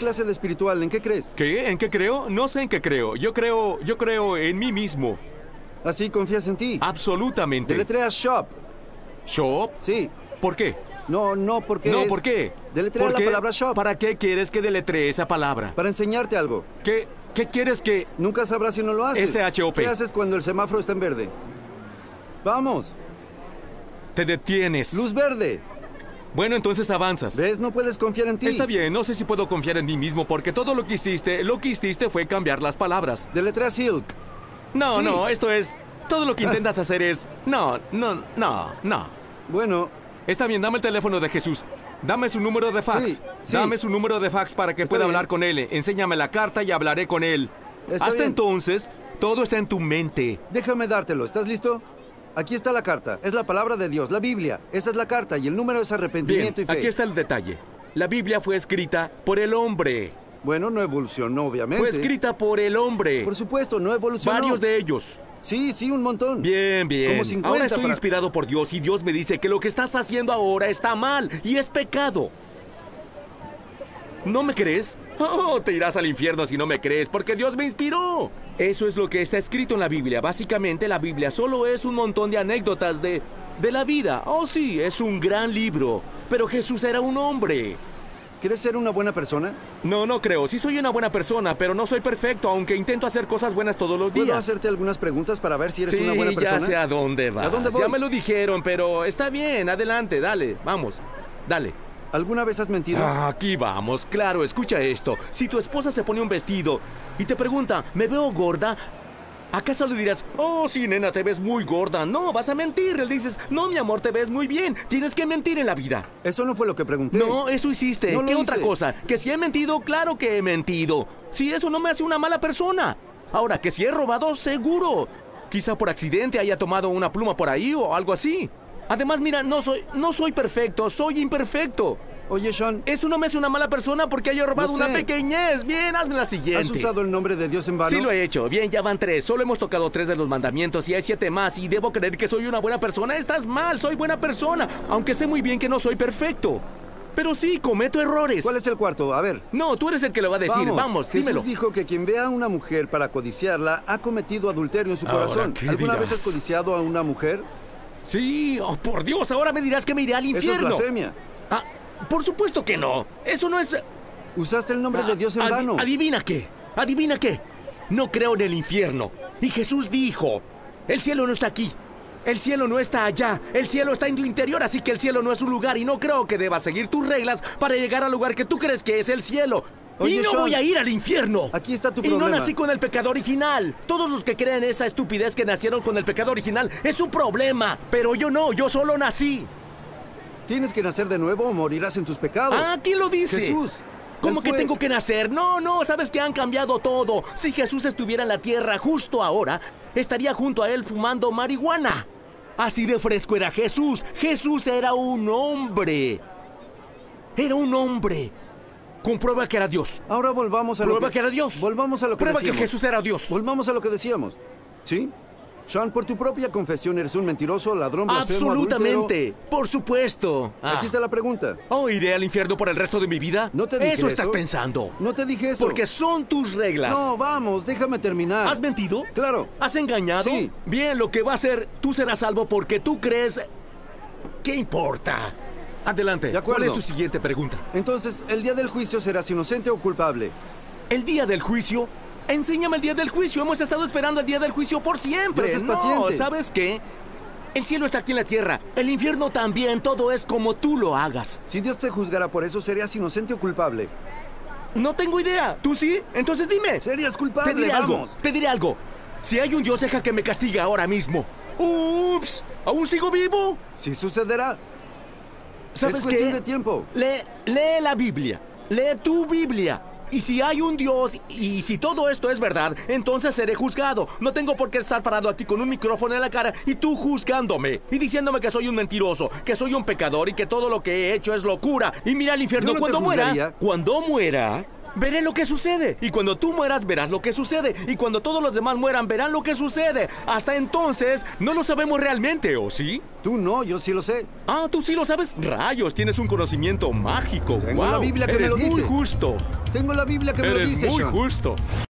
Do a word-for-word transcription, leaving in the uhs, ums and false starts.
clase de espiritual? ¿En qué crees? ¿Qué? ¿En qué creo? No sé en qué creo. Yo creo, yo creo en mí mismo. ¿Así confías en ti? Absolutamente. Deletrea shop. ¿Shop? Sí. ¿Por qué? No, no, porque No, es... ¿por qué? Deletrea ¿Por la qué? palabra shop. ¿Para qué quieres que deletree esa palabra? Para enseñarte algo. ¿Qué, qué quieres que...? Nunca sabrás si no lo haces. S H O P. ¿Qué haces cuando el semáforo está en verde? Vamos. Te detienes. Luz verde. Bueno, entonces avanzas. ¿Ves? No puedes confiar en ti. Está bien, no sé si puedo confiar en mí mismo porque todo lo que hiciste, lo que hiciste fue cambiar las palabras. Deletrea silk. No, Sí. no, esto es... Todo lo que intentas hacer es... No, no, no, no. Bueno, Está bien, dame el teléfono de Jesús. Dame su número de fax. Sí, sí. Dame su número de fax para que Está pueda bien. hablar con él. Enséñame la carta y hablaré con él. Está Hasta bien. entonces, todo está en tu mente. déjame dártelo. ¿Estás listo? Aquí está la carta. Es la palabra de Dios, la Biblia. Esa es la carta y el número es Bien, arrepentimiento y fe. aquí está el detalle. La Biblia fue escrita por el hombre. Bueno, no evolucionó, obviamente. Fue escrita por el hombre. Por supuesto, no evolucionó. Varios de ellos. Sí, sí, un montón. Bien, bien. Como cincuenta Ahora estoy para- inspirado por Dios y Dios me dice que lo que estás haciendo ahora está mal y es pecado. ¿No me crees? Oh, te irás al infierno si no me crees, porque Dios me inspiró. Eso es lo que está escrito en la Biblia. Básicamente, la Biblia solo es un montón de anécdotas de, de la vida. Oh, sí, es un gran libro. Pero Jesús era un hombre. ¿Quieres ser una buena persona? No, no creo. Sí soy una buena persona, pero no soy perfecto, aunque intento hacer cosas buenas todos los días. ¿Puedo hacerte algunas preguntas para ver si eres Sí, una buena persona? ya sé a dónde vas. ¿A dónde voy? Ya me lo dijeron, pero está bien, adelante, dale, vamos, dale. ¿Alguna vez has mentido? Ah, aquí vamos, claro, escucha esto. Si tu esposa se pone un vestido y te pregunta, ¿me veo gorda? ¿Acaso le dirás, oh, sí, nena, te ves muy gorda? No, vas a mentir. Le dices, no, mi amor, te ves muy bien. Tienes que mentir en la vida. Eso no fue lo que pregunté. No, eso hiciste. No lo ¿Qué otra hice. cosa? Que si he mentido, claro que he mentido. Si eso no me hace una mala persona. Ahora, que si he robado, seguro. Quizá por accidente haya tomado una pluma por ahí o algo así. Además, mira, no soy, no soy perfecto, soy imperfecto. Oye, Sean, Eso no me hace una mala persona porque haya robado No una sé. pequeñez. Bien, hazme la siguiente. ¿has usado el nombre de Dios en vano? Sí lo he hecho. Bien, ya van tres. Solo hemos tocado tres de los mandamientos y hay siete más. Y debo creer que soy una buena persona. Estás mal, soy buena persona. Aunque sé muy bien que no soy perfecto. Pero sí, cometo errores. ¿Cuál es el cuarto? A ver. No, tú eres el que lo va a decir. Vamos, Jesús dímelo. dijo que quien vea a una mujer para codiciarla ha cometido adulterio en su Ahora, corazón. ¿qué ¿Alguna dirás? vez has codiciado a una mujer? Sí, oh, por Dios, ahora me dirás que me iré al Eso es infierno. blasfemia. Ah, por supuesto que no. Eso no es... Usaste el nombre de Dios en Adi- vano. Adivina qué. Adivina qué. No creo en el infierno. Y Jesús dijo, el cielo no está aquí. El cielo no está allá. El cielo está en tu interior, así que el cielo no es un lugar y no creo que debas seguir tus reglas para llegar al lugar que tú crees que es el cielo. Oye, y no Sean, voy a ir al infierno. aquí está tu Y no problema. nací con el pecado original. Todos los que creen esa estupidez que nacieron con el pecado original es su problema. Pero yo no, yo solo nací. Tienes que nacer de nuevo o morirás en tus pecados. Ah, ¿quién lo dice? Jesús. ¿Cómo Él que fue- tengo que nacer? No, no, sabes que han cambiado todo. Si Jesús estuviera en la tierra justo ahora, estaría junto a él fumando marihuana. Así de fresco era Jesús. Jesús era un hombre. Era un hombre. Comprueba que era Dios. Ahora volvamos a Prueba lo que... que era Dios. Volvamos a lo que Prueba decíamos. que Jesús era Dios. Volvamos a lo que decíamos. ¿Sí? Sean, por tu propia confesión eres un mentiroso, ladrón, blasfemo, Absolutamente. adúltero. Por supuesto. Ah. Aquí está la pregunta. ¿Oh, iré al infierno por el resto de mi vida? No te dije Eso estás eso. pensando. No te dije eso. Porque son tus reglas. No, vamos, déjame terminar. ¿Has mentido? Claro. ¿Has engañado? Sí. Bien, lo que va a ser, tú serás salvo porque tú crees... ¿Qué importa? Adelante. De acuerdo. ¿Cuál es tu siguiente pregunta? Entonces, el día del juicio serás inocente o culpable. ¿El día del juicio? Enséñame el día del juicio. Hemos estado esperando el día del juicio por siempre. Pero seas No, paciente. ¿sabes qué? El cielo está aquí en la tierra. El infierno también. Todo es como tú lo hagas. Si Dios te juzgara por eso, ¿serías inocente o culpable? No tengo idea. ¿Tú sí? Entonces dime. Serías Te culpable, diré algo. vamos. Te diré algo. Si hay un Dios, deja que me castigue ahora mismo. ¡Ups! ¿Aún sigo vivo? Sí sucederá. ¿Sabes Es cuestión qué? de tiempo. Lee, lee la Biblia. Lee tu Biblia. Y si hay un Dios y si todo esto es verdad, entonces seré juzgado. No tengo por qué estar parado aquí con un micrófono en la cara y tú juzgándome y diciéndome que soy un mentiroso, que soy un pecador y que todo lo que he hecho es locura. Y mira al infierno Yo no te cuando muera. juzgaría. Cuando muera, veré lo que sucede. Y cuando tú mueras, verás lo que sucede. Y cuando todos los demás mueran, verán lo que sucede. Hasta entonces, no lo sabemos realmente, ¿o sí? Tú no, yo sí lo sé. Ah, ¿tú sí lo sabes? Rayos, tienes un conocimiento mágico. Tengo Wow, la Biblia que me eres lo dice. muy justo. Tengo la Biblia que me lo Eres dice, muy Sean. justo.